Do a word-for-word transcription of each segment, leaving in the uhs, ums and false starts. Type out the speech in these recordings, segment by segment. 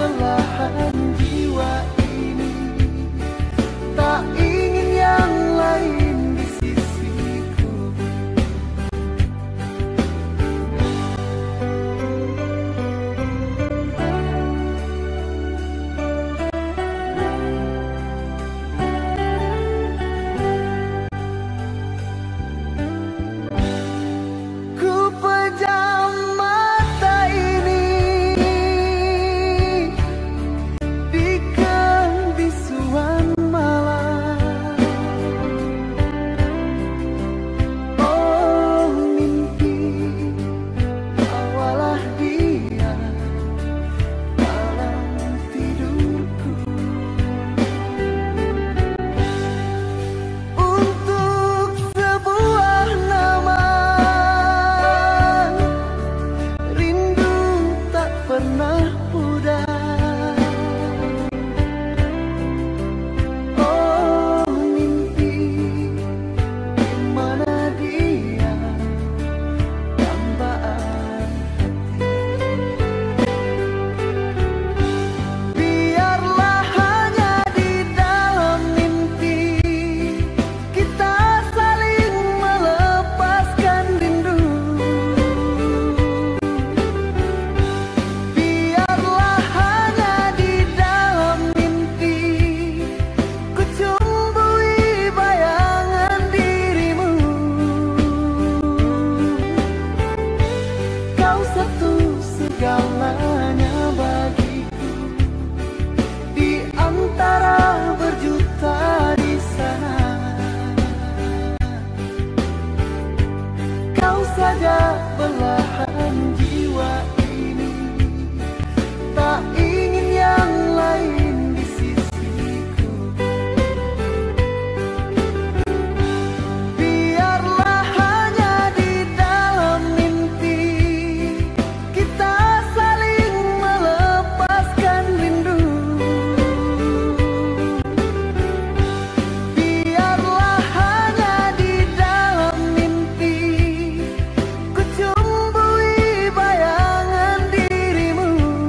belahan jiwa ini, tak ingin yang lain di sisiku. Ku pejam mata ini di kebisuan malam. Oh mimpi, bawalah dia dalam tidurku. Untuk sebuah nama, rindu tak pernah pudar. Oh mimpi, di mana dia dambaan hati. Biarlah hanya di dalam mimpi kita saling melepaskan rindu. Biarlah hanya di dalam mimpi ku cumbui bayangan dirimu. Kau satu segalanya bagiku, di antara berjuta di sana. Kau saja belahan jiwa ini, tak ingin yang lain di sisiku. Biarlah hanya di dalam mimpi kita saling melepaskan rindu. Biarlah hanya di dalam mimpi ku cumbui bayangan dirimu.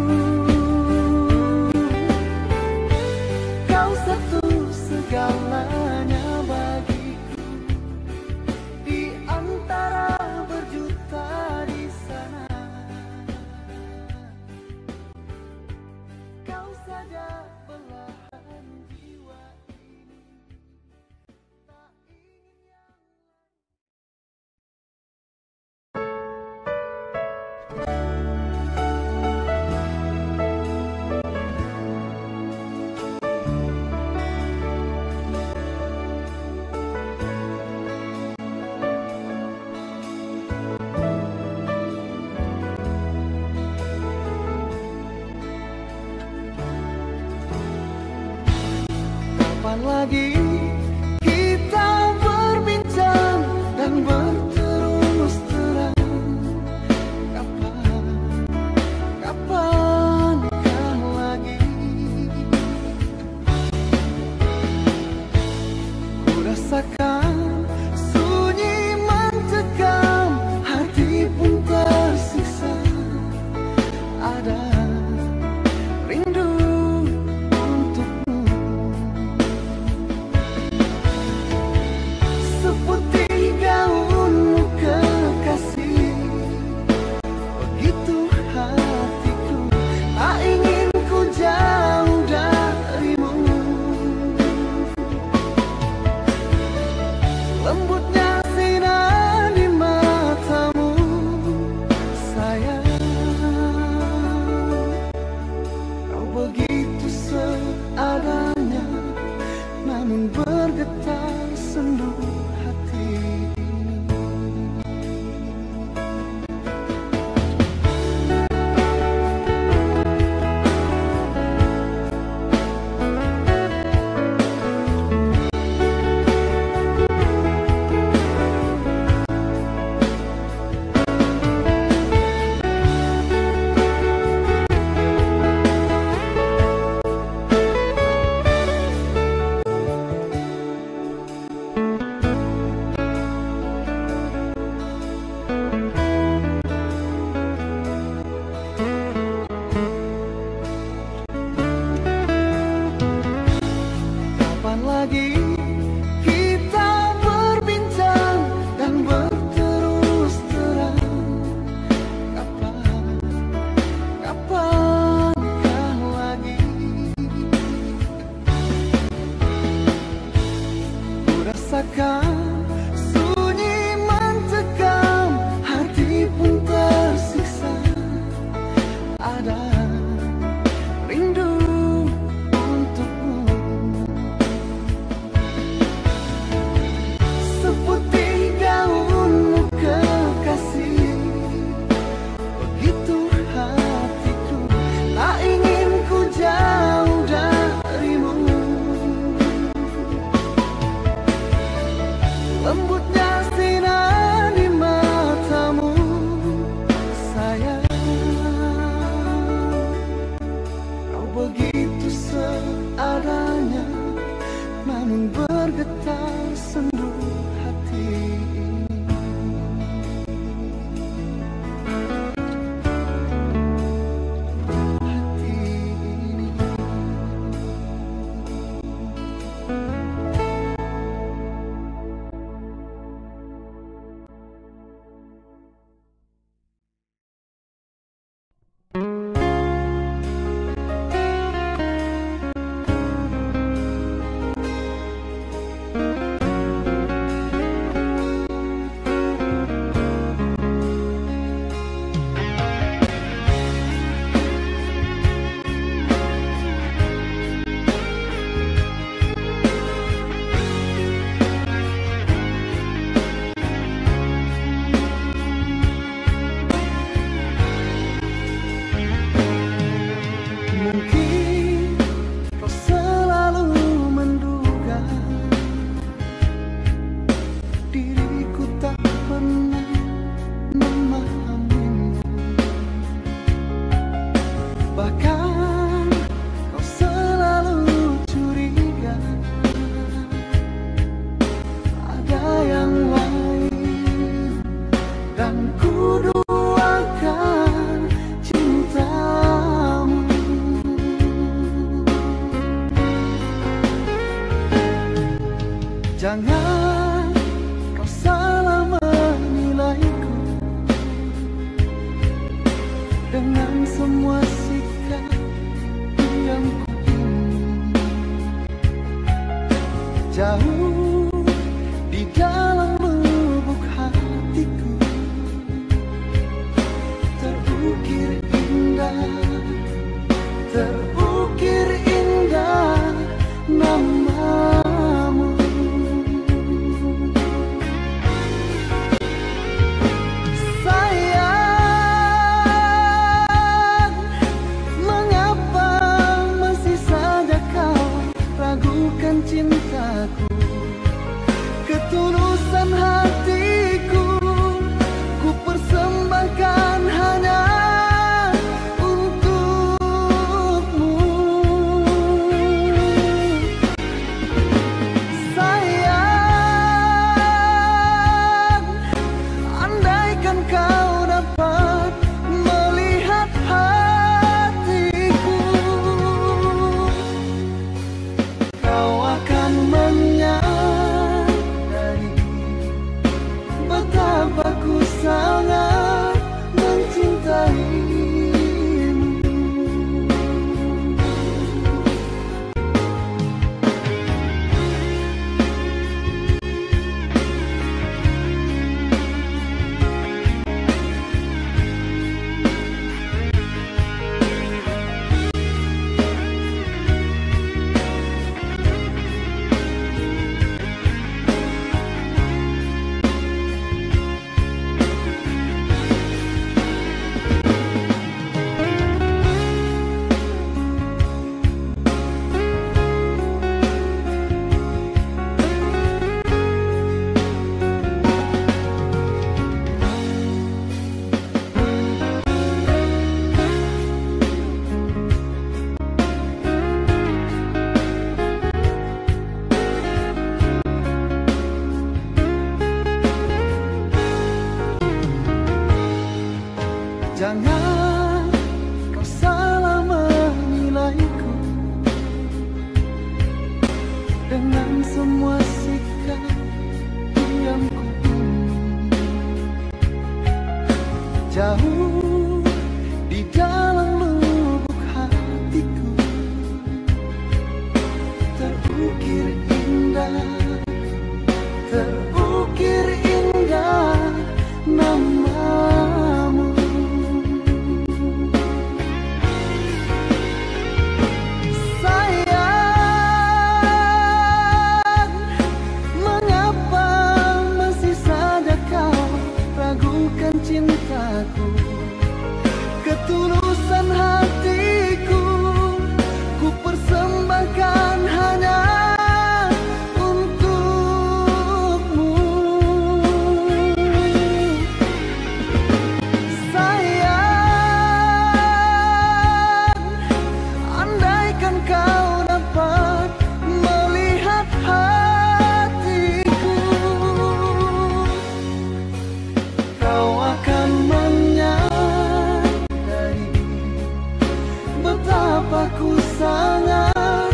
Kau satu segalanya bagiku, di antara berjuta di sana. Kau saja belahan jiwa ini, tak ingin yang kapan lagi kita berbincang dan berterus terang? Kapan, kapankah lagi ku rasakan sunyi mencekam, hati pun tersiksa. Ada rindu untukmu. Mungkin kau selalu menduga diriku tak pernah memahamimu. Bahkan kau selalu curiga ada yang lain, dan ku duakan cintamu. Jangan kau salah menilaiku dengan semua sikap yang ku ini. Jauh di dalam lubuk hatiku terukir indah, terukir indah namamu. Sayang, mengapa masih saja kau ragukan cintaku? Ketulusan hatiku ku persembahkan hanya untukmu. Sayang, andaikan kau dapat melihat hatiku, kau akan menyadari betapa ku sangat mencintaimu. Jangan kau salah menilaiku dengan semua sikap yang ku ini. Jauh di dalam lubuk hatiku terukir indah, terukir indah namamu. Sayang, mengapa masih saja kau ragukan cintaku? Ketulusan hatiku ku persembahkan hanya untukmu. Sayang, andaikan kau dapat melihat hatiku, kau akan menyadari betapa ku sangat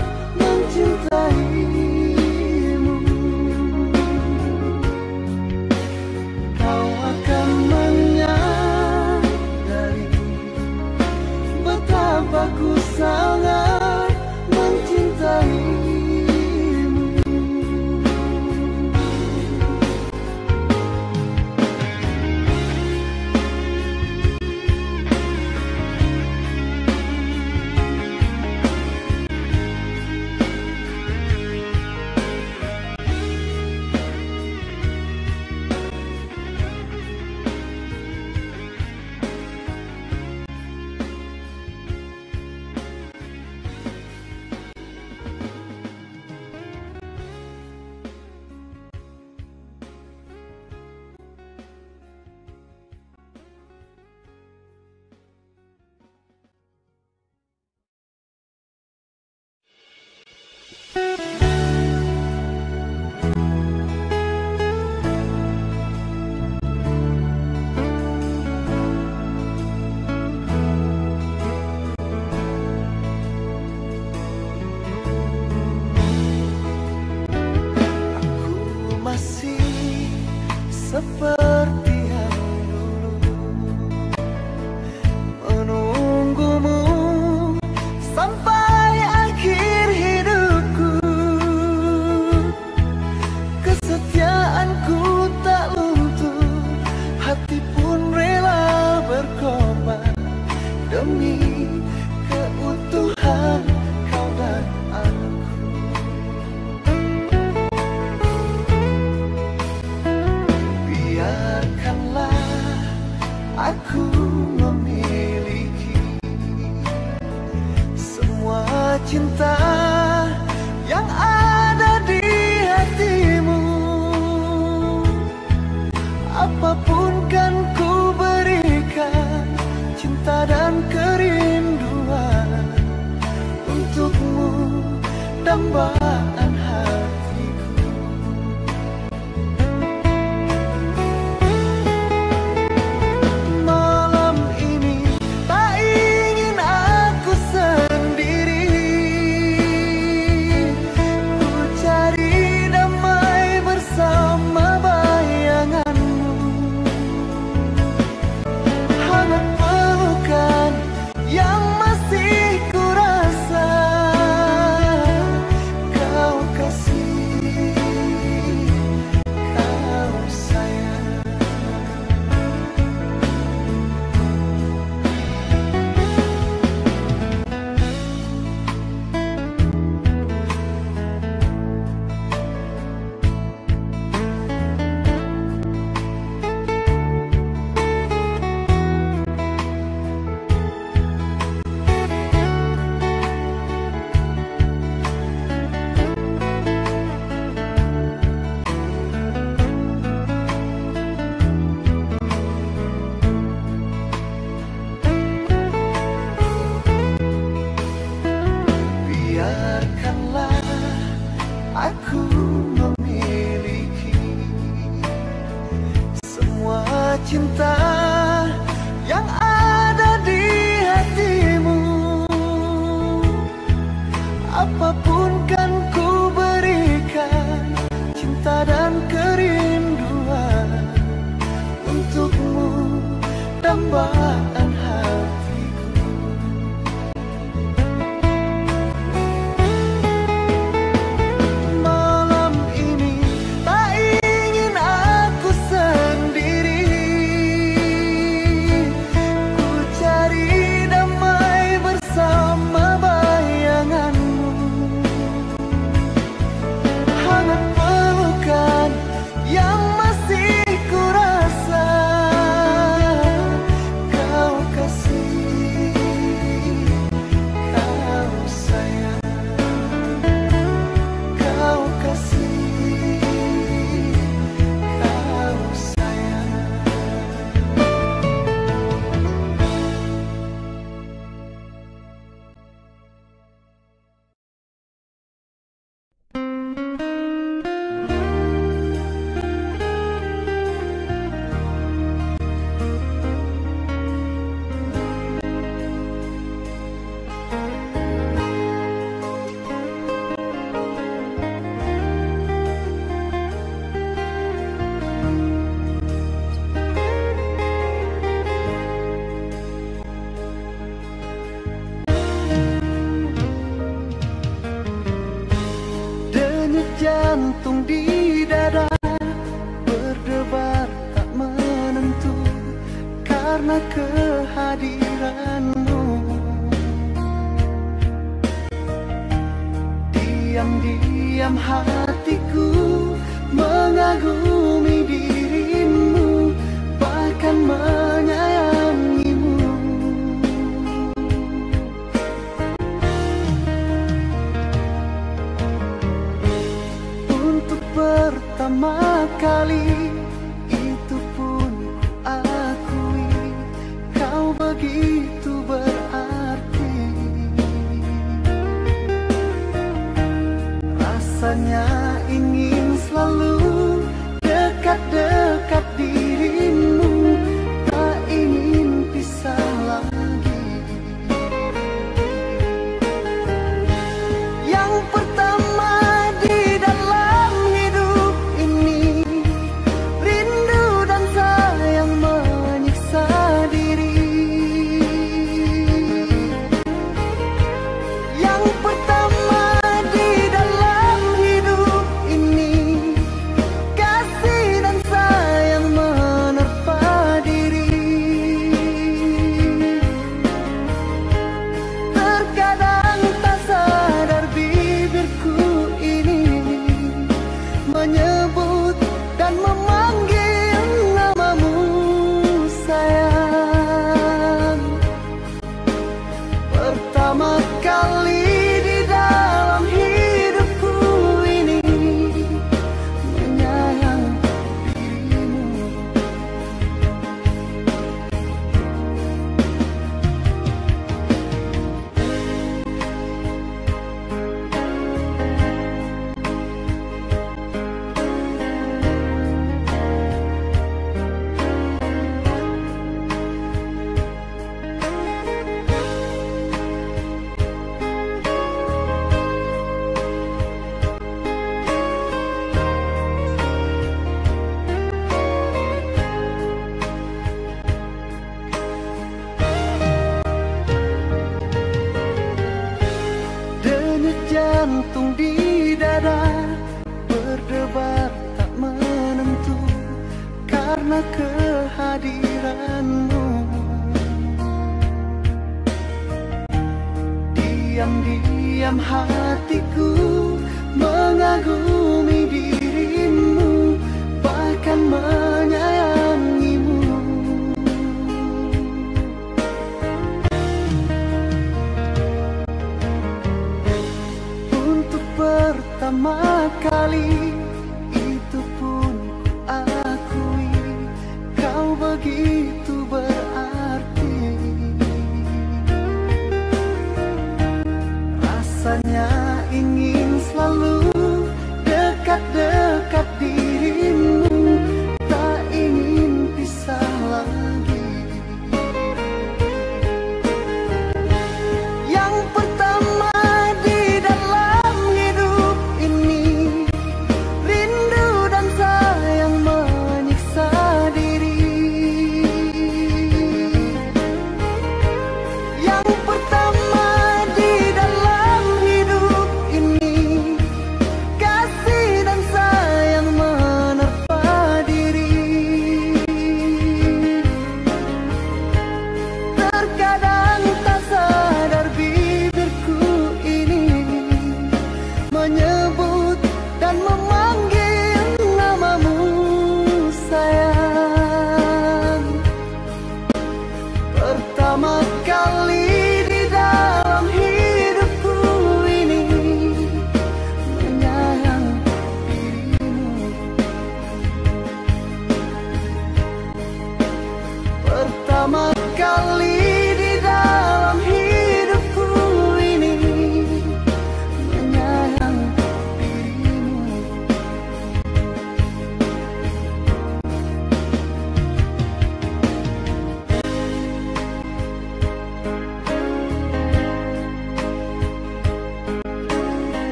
mencintaimu. Kau akan menyadari betapa ku sangat mencintaimu. seperti yang dulu, menunggumu sampai akhir hidupku. Kesetiaanku tak luntur, hati pun rela berkorban demi keutuhan kau dan aku. Biarkanlah aku memiliki semua cinta yang ada di hatimu. Apapun kan ku berikan, cinta dan kerinduan untukmu, dambaan hatiku. Malam ini tak ingin aku sendiri, ku cari damai bersama bayanganmu. Hangat pelukan yang masih ku rasa, kau kasih, kau sayang. Biarkanlah aku memiliki semua cinta yang ada di hatimu. Apapun kan ku berikan, cinta dan kerinduan untukmu, dambaan hatiku. Malam ini tak ingin aku sendiri, ku cari damai bersama bayanganmu. Hangat pelukan yang masih ku rasa, kau kasih, kau sayang. Kau kasih, kau sayang. Denyut jantung di dada berdebar tak menentu karena kehadiranmu. Diam-diam hatiku mengagumi dirimu, bahkan menyayangimu. Untuk pertama kali itu pun ku akui, kau begitu berarti. Rasanya ingin selalu dekat-dekat dirimu, tak ingin pisah lagi. Yang pertama di dalam hidup ini, rindu jantung di dada berdebar tak menentu karena kehadiranmu. Diam-diam hatiku mengagumi dirimu, bahkan menyayangimu. Untuk pertama kali